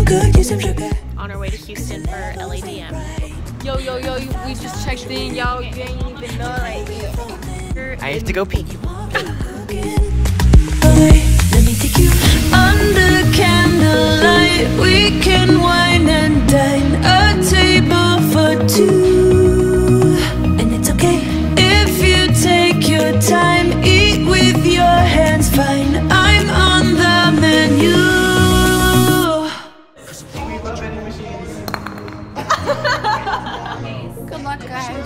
On our way to Houston for LADM. Yo, we just checked in, y'all. You ain't even know, like, I have to go pee. Under candlelight, we can wine and dine. A table for two, and it's okay if you take your time. Eat with your hands, fine. I'm on the menu. good luck, guys.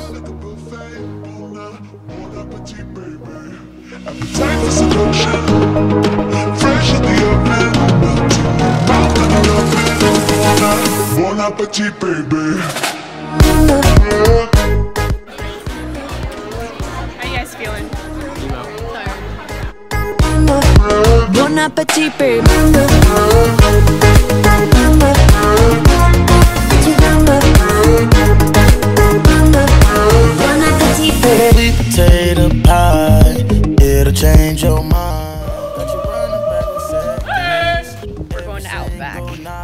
Time for seduction, fresh in the oven, mouth in the oven. Bon appetit, baby. How you guys feeling? Bon appetit, baby. Sweet potato pie, it'll change your mind. We're going to Outback.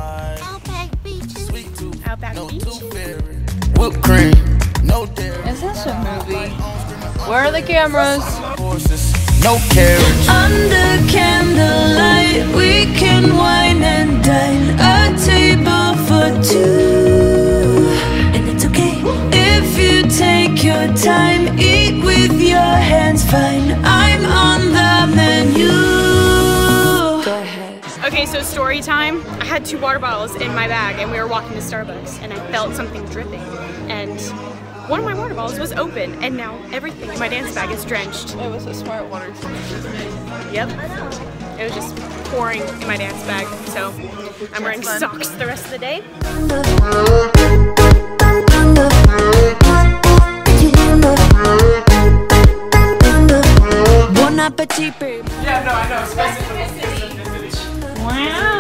Outback Beach? Whipped cream, no dairy. Is this a movie? Where are the cameras? Horses, no carriage. Under candlelight, we can wine and dine. A table for two, and it's okay if you take your time. Eat with your hands, fine. I'm on the menu. Go ahead. Okay, so story time. I had 2 water bottles in my bag and we were walking to Starbucks and I felt something dripping. And one of my water bottles was open and now everything in my dance bag is drenched. It was a smart water. Yep. It was just pouring in my dance bag. So I'm wearing socks the rest of the day. Bon appetit, babe. Yeah, no, I know. Wow.